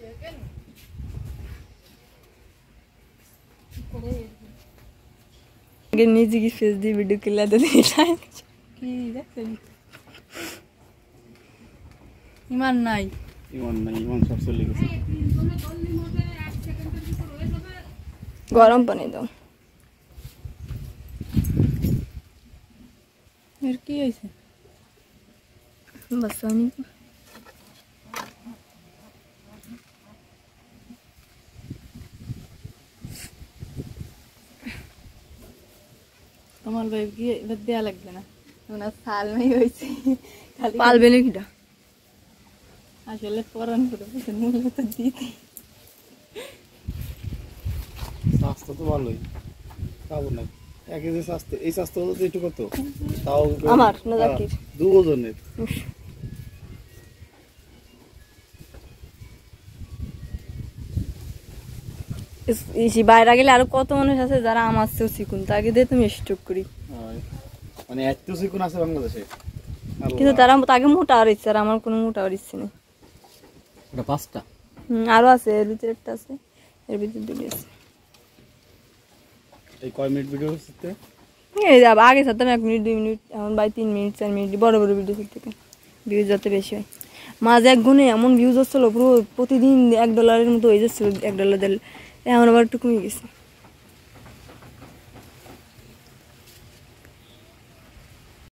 নিজে কি ফেস দিয়ে ভিডিও কিলা দিতে কি দেখছেন ইমান নাই ইমান সব চলে গেছে গরম পানি দাও এর কি হইছে বাস আমি कमल भाई की विद्या लग गया ना उन्हें साल में ही हुई थी पाल बेने की डा आजकल फोरन करो तो मुझे तो दी थी स्वास्थ्य तो वालों ही क्या बोलना एक ही स्वास्थ्य तो इटू करतो ताऊ अमर न जाकिर दो जन ने इसी बाहर आगे लारो कौतो मनुष्य ऐसे ज़रा आमास से उसी कुंता आगे दे तुम स्टॉक करी माने ऐसे उसी कुना से बांग्लादेश है কিন্তু তারা তাকে মোটা আর ইচ্ছে আর আমার কোনো মোটা আর ইচ্ছে নেই এটা পাঁচটা আরো আছে এর ভিতরে একটা আছে এর ভিতরে দুটো আছে এই কয় মিনিট ভিডিও করতে এই যাব আগে সাথে 1 মিনিট 2 মিনিট এখন বাই 3 মিনিট 4 মিনিট বড় বড় ভিডিও করতে ভিউজ যত বেশি হয় মাঝে এক গুণে এমন ভিউজ হচ্ছিল পুরো প্রতিদিন $1 এর মতো হয়ে যাচ্ছিল $1 দিলে এখন আবার একটু কমে গেছে